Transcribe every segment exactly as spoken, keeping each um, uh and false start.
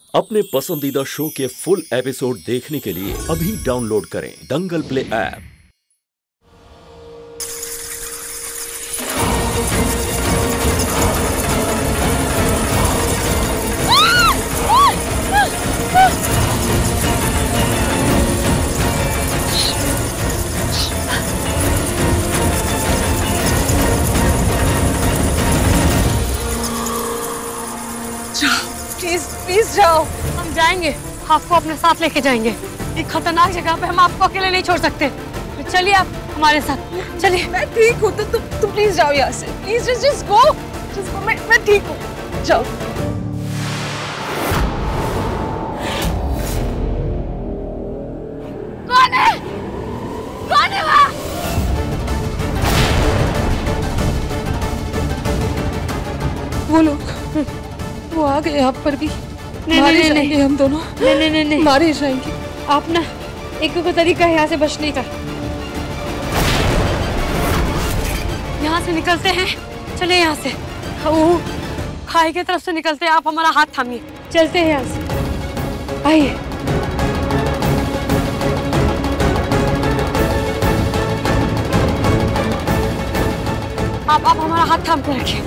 अपने पसंदीदा शो के फुल एपिसोड देखने के लिए अभी डाउनलोड करें Dangal play app. Please please जाओ। हम जाएंगे, आपको अपने साथ लेके जाएंगे। एक खतरनाक जगह पे हम आपको अकेले नहीं छोड़ सकते। चलिए आप हमारे साथ चलिए। मैं ठीक हूँ तो तुम तुम प्लीज जाओ यहाँ से। Please just just go just go. मैं मैं ठीक हूँ, जाओ। कौन है? कौन है वहाँ? वो लोग वो आ गए यहाँ पर भी। नहीं मारे नहीं, जाएंगे नहीं, हम दोनों। नहीं नहीं नहीं, नहीं। मारे जाएंगे। आप ना एक को तरीका है यहाँ से बचने का। यहाँ से निकलते हैं, चले यहाँ से। वो खाई की तरफ से निकलते हैं। आप हमारा हाथ थामिए, चलते हैं यहाँ से। आइए। आप आप हमारा हाथ थाम के रखिए।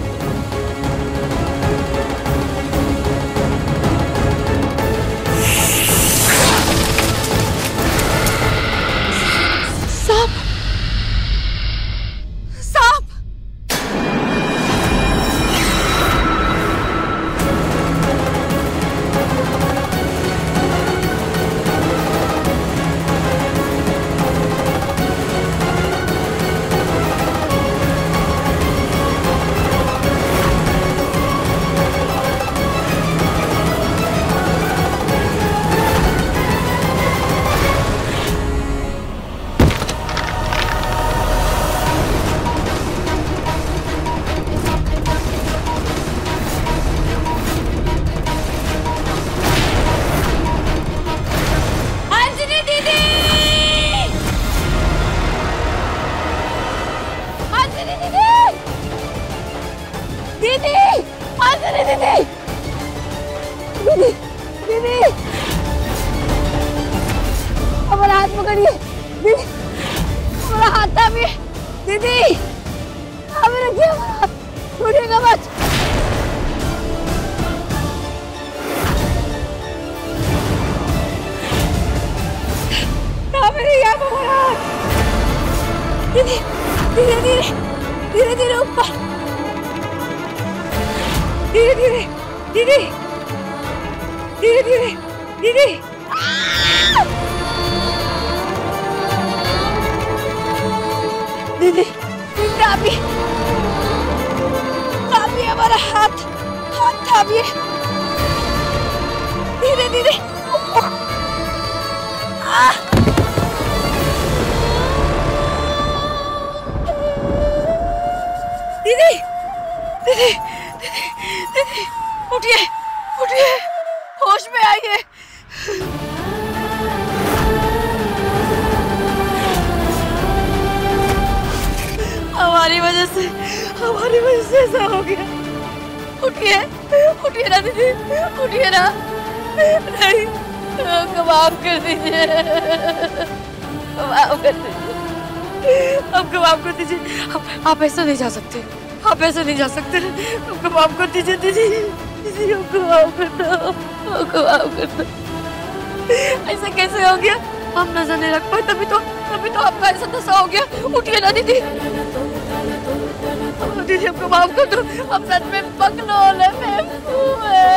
दीदी, दीदी, हमारा हाथ पकड़िए। दीदी, हमारा हाथ थामिए। दीदी, हमें रखिए, हमारा हाथ छोड़िएगा मत। हमें नहीं आप हमारा हाथ। दीदी, धीरे धीरे, धीरे धीरे ऊपर, धीरे धीरे, दीदी, धीरे धीरे, दीदी। दीदी, थामिए, थामिए हमारा हाथ, हाथ थामिए। धीरे धीरे ऊपर। दीदी, दीदी, दीदी, दीदी, उठिए, उठिए, होश में आइए। हमारी वजह से, हमारी वजह से ऐसा हो गया। उठिए, उठिए ना दीदी, उठिए ना। नहीं, हमको माफ कर दीजिए, माफ कर दीजिए, हमको माफ कर दीजिए। आप, आप ऐसा नहीं जा सकते, आप ऐसे नहीं जा सकते। हमको माफ कर दीजिए दीदी, दीदी हमको माफ कर दो, हमको माफ कर दो। ऐसा कैसे हो गया? हम नजर नहीं रख पाए, तभी तो तभी तो आपका ऐसा दशा हो गया। उठिए ना दीदी, दीदी हमको माफ कर दो। हम सच में पगलोल है, बेवकूफ है।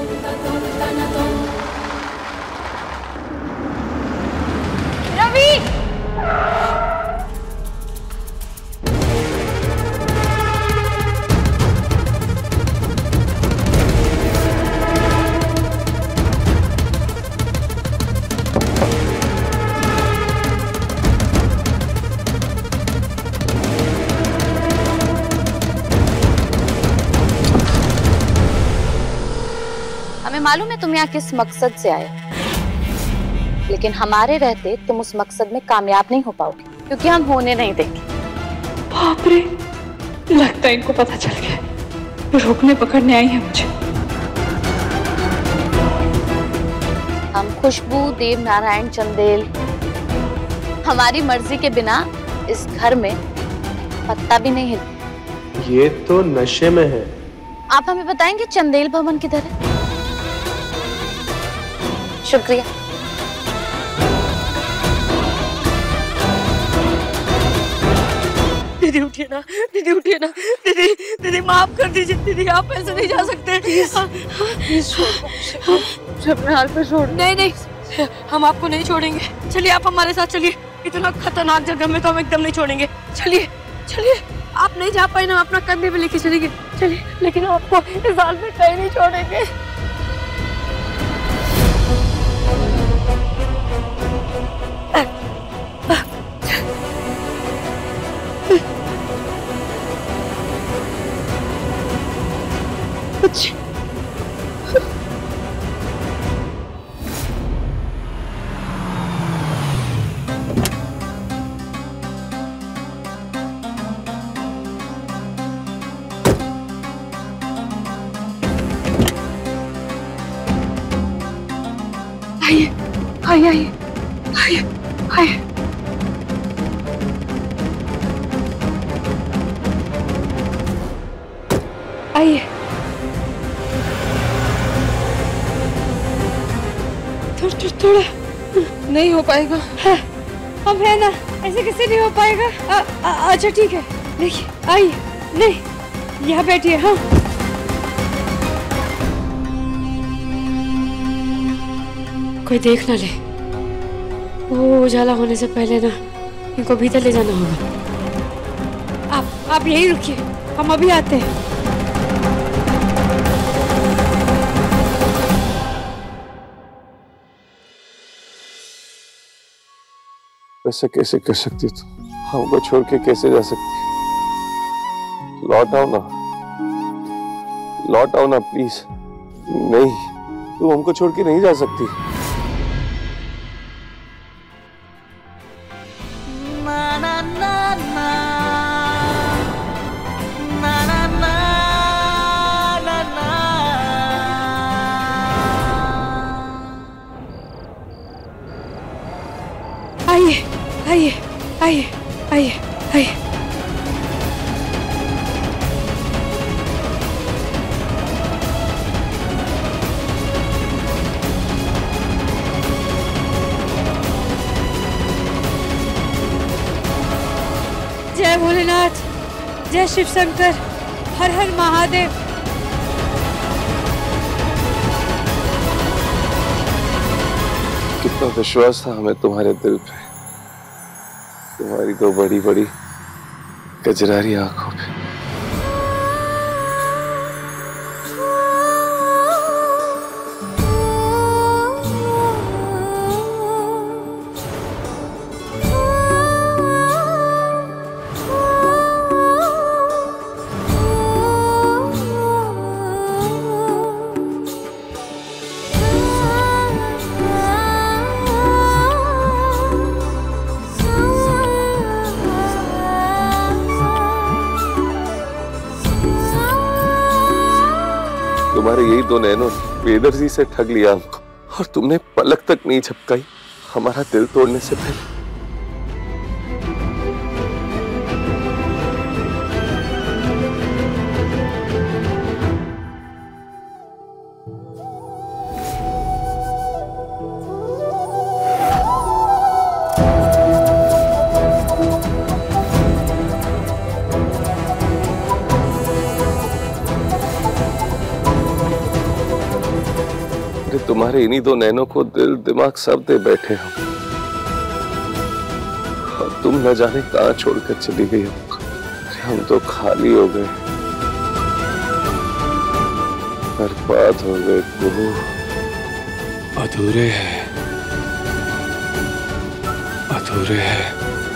रवि, मालूम है तुम यहाँ किस मकसद से आए, लेकिन हमारे रहते तुम उस मकसद में कामयाब नहीं हो पाओगे, क्योंकि हम होने नहीं देंगे। बाप रे, लगता है इनको पता चल गया। रोकने पकड़ने आई है मुझे। हम खुशबू देव नारायण चंदेल हमारी मर्जी के बिना इस घर में पत्ता भी नहीं हिलता। ये तो नशे में है। आप हमें बताएंगे चंदेल भवन किधर है? शुक्रिया। दीदी उठिए ना, दीदी उठिए ना, दीदी दीदी माफ कर दीजिए दीदी, आप ऐसे नहीं जा सकते। अपने हाल पे छोड़। नहीं नहीं, हम आपको नहीं छोड़ेंगे। चलिए आप हमारे साथ चलिए, इतना खतरनाक जगह में तो हम एकदम नहीं छोड़ेंगे। चलिए चलिए, आप नहीं जा पाए ना, अपना कंधे पे लेके चलेंगे। चलिए, लेकिन आपको इस हाल में कहीं नहीं छोड़ेंगे। कुछ आइए आइए आइए आइए आइए। आइए, थोड़ा थोड़ा नहीं हो पाएगा। है, अब है ना, ऐसे कैसे नहीं हो पाएगा? आ, आ, अच्छा ठीक है, देखिए आइए, नहीं यहाँ बैठिए। हाँ कोई देख ना ले, वो उजाला होने से पहले ना इनको भीतर ले जाना होगा। आप आप यहीं रुकिए, हम अभी आते हैं। ऐसा कैसे कर सकती तू? हमको छोड़ के कैसे जा सकती? लौट आओ ना, लौट आओ ना प्लीज। नहीं, तू हमको छोड़ के नहीं जा सकती। आइए आइए आइए आइए आइए। जय भोलेनाथ, जय शिव शंकर, हर हर महादेव। कितना विश्वास था हमें तुम्हारे दिल पे, तुम्हारी दो बड़ी बड़ी कजरारी आंखों पे। तुम्हारे यही दो नैनों बेदर्दी से ठग लिया हमको, और तुमने पलक तक नहीं झपकाई हमारा दिल तोड़ने से पहले। तुम्हारे इन्हीं दो नैनों को दिल दिमाग सब दे बैठे हम, और तुम न जाने कहां छोड़कर चली गई हमको। हम तो खाली हो गए, बर्बाद हो गए, प्रभु अधूरे हैं, अधूरे हैं,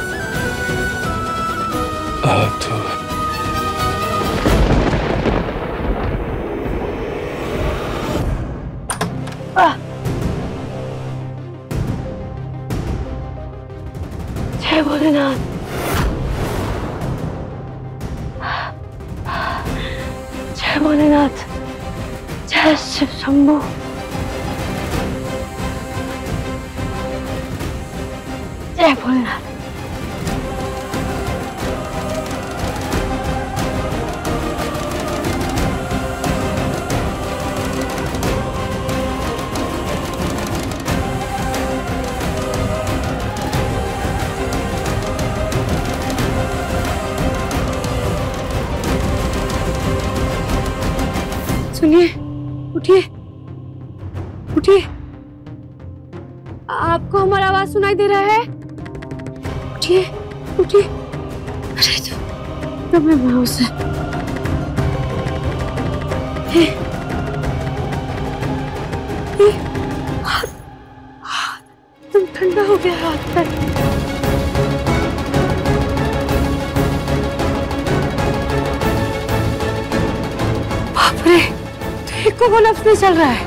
अधूरे। जय भोलेनाथ, जय भोलेनाथ, जय शिव शंभू। जय भोलेनाथ। सुनिए, उठिए, उठिए। आपको हमारा आवाज सुनाई दे रहा है? उठिए, उठिए। अरे तो, तो मैं माउस है। हे, हे, हाथ, हाथ, तुम ठंडा हो गया हाथ पर। बाप रे, ठीक को वो लफ्ज नहीं चल रहा है।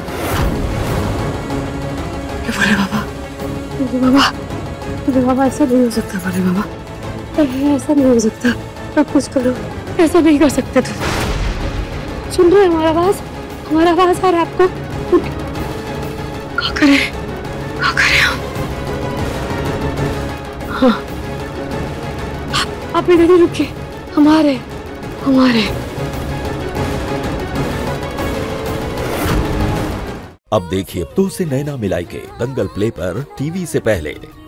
बोले बाबा, बोले बाबा, बोले बाबा, ऐसा नहीं हो सकता। बोले बाबा, ऐसा नहीं हो सकता। अब कुछ करो, ऐसा नहीं कर सकते तुम। सुन रहे हमारा आवाज, हमारा आवाज आ रहा है आपको? क्या करें, क्या करें हम? हाँ, आप इधर ही रुकिए। हमारे, हमारे। अब देखिए तो से नैना मिलाई के दंगल प्ले पर टीवी से पहले।